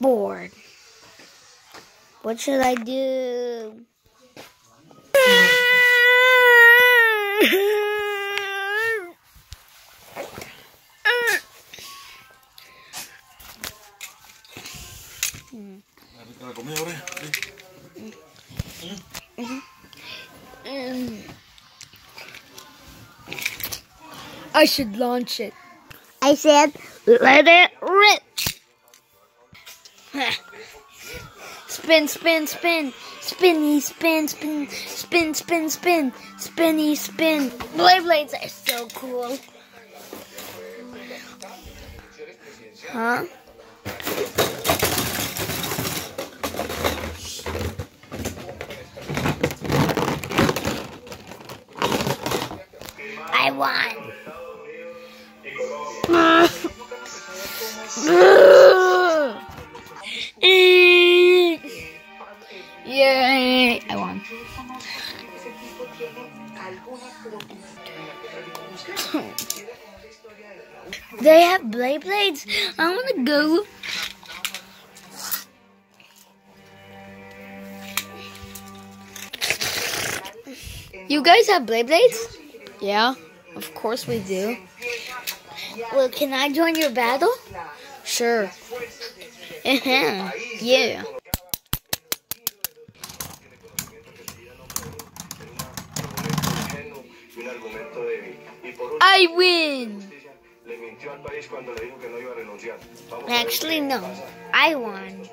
bored. What should I do? I should launch it. I said, let it rip. Spin, spin, spin. Spinny, spin, spin. Spin, spin, spin. Spinny, spin. Beyblades are so cool. Huh? I won. Yay! I won. They have Beyblades. I want to go. You guys have Beyblades? Yeah, of course we do. Well, can I join your battle? Sure. Yeah. I win! Actually, no. I won.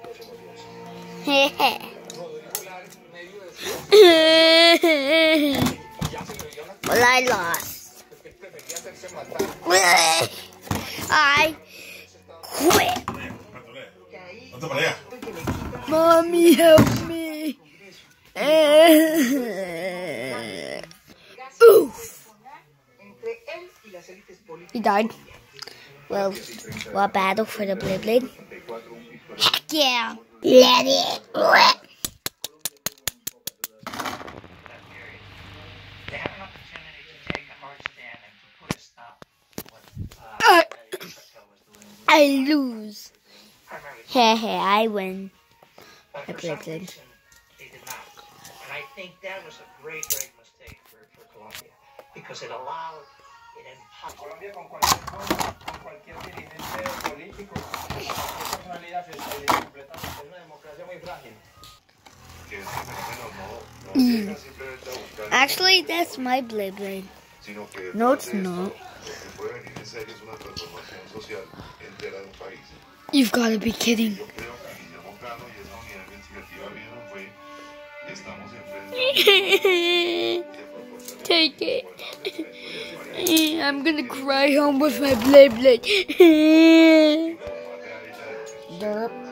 Well, I lost. I quit. Mommy, help me. Oof. He died. Well, what battle for the Beyblade? Heck yeah. Let it rip. I lose. I win. I Beyblade. And I think that was a great mistake for Colombia, because it allowed, it empowered. Actually, that's my Beyblade. No, it's not. You've got to be kidding. Take it. I'm gonna cry home with my Beyblade. Derp.